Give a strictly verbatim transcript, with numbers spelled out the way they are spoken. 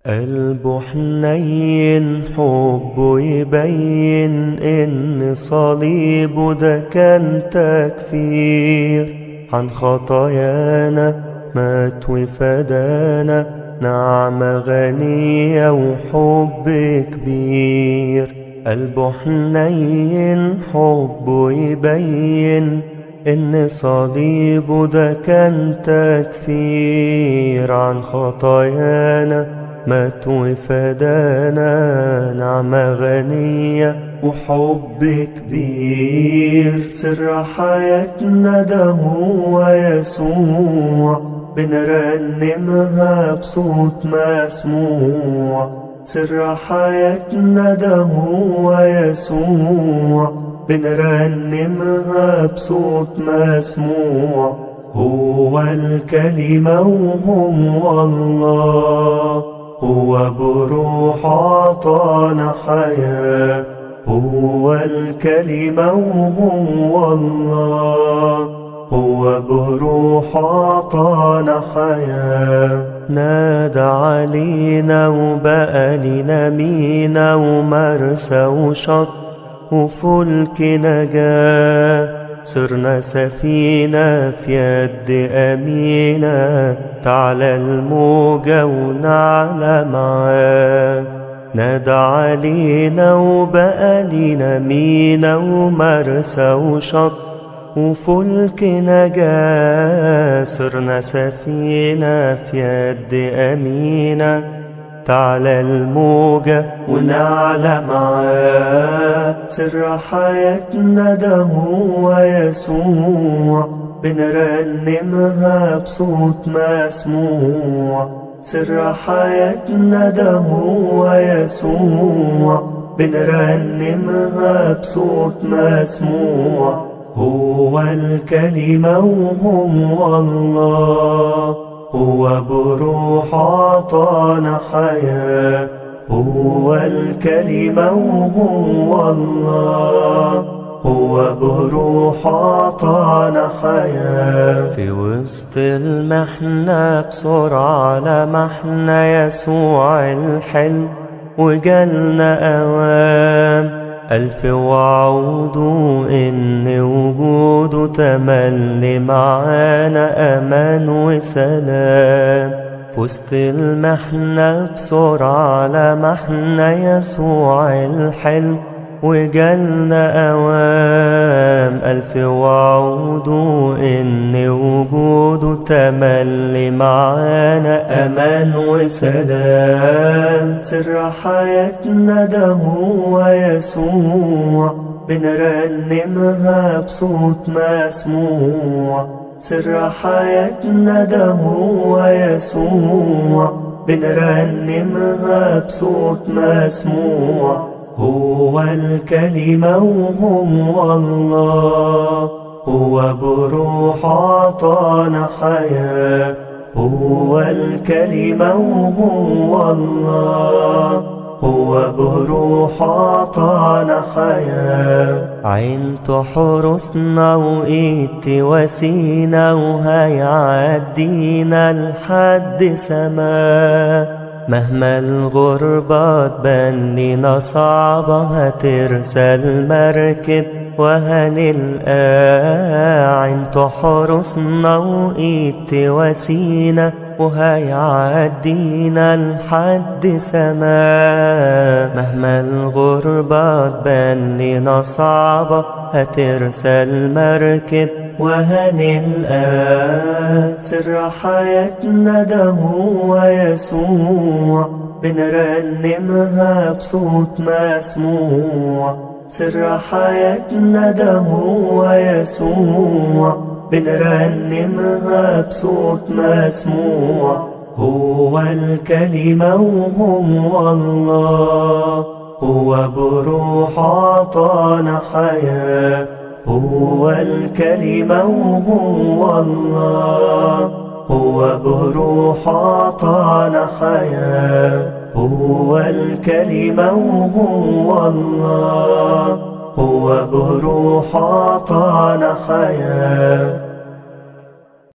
قلبه حنين حبه يبين إن صليبه ده كان تكفير عن خطايانا، مات وفدانا، نعمة غنية وحب كبير. قلبه حنين حبه يبين إن صليبه ده كان تكفير عن خطايانا، مات وفدانا، نعمة غنية وحب كبير. سر حياتنا ده هو يسوع، بنرنمها بصوت مسموع. سر حياتنا ده هو يسوع، بنرنمها بصوت مسموع. هو الكلمة وهو الله، هو بروح عطانا حياة. هو الكلمة وهو الله، هو بروح عطانا حياة. نادى علينا وبقى لنا مينا ومرسى وشط وفلك نجاة. صرنا سفينة في يد أمينة، تعلى الموجة ونعلى معاه. نادى علينا وبقى لنا مينا ومرسى وشط وفلك نجاة. صرنا سفينة في يد أمينة، تعلى الموجة ونعلى معاه. سر حياتنا ده هو يسوع، بنرنمها بصوت مسموع. سر حياتنا ده هو يسوع، بنرنمها بصوت مسموع. هو الكلمة وهو الله، هو بروح عطانا حياة. هو الكلمة وهو الله، هو بروح عطانا حياة. في وسط المحنة بسرعة لمحنا يسوع الحلم وجالنا أوام. ألف وعوده إن وجوده تملي معانا أمان وسلام. في وسط المحنة بسرعة لمحنا يسوع الحلم وجالنا أوام. ألف وعوده إن وجوده تملي معانا أمان وسلام. سر حياتنا ده هو يسوع، بنرنمها بصوت مسموع. سر حياتنا ده هو يسوع، بنرنمها بصوت مسموع. هو الكلمة وهو الله، هو بروح عطانا حياة. هو الكلمة وهو الله، هو بروح عطانا حياة. عين تحرسنا وإيد تواسينا وهيعدينا لحد سما. مهما الغربة تبان لنا صعبة هترسل مركب وهنلقى. عين تحرسنا وإيد تواسينا وهيعدينا لحد سما. مهما الغربة تبان لنا صعبة هترسل مركب وهنلقى. سر حياتنا ده هو يسوع، بنرنمها بصوت مسموع. سر حياتنا ده هو يسوع، بنرنمها بصوت مسموع. هو الكلمة وهو الله، هو بروح عطانا حياة. هو الكلمة وهو الله، هو بروح عطانا حياة. هو الكلمة وهو الله، هو بروح عطانا حياة.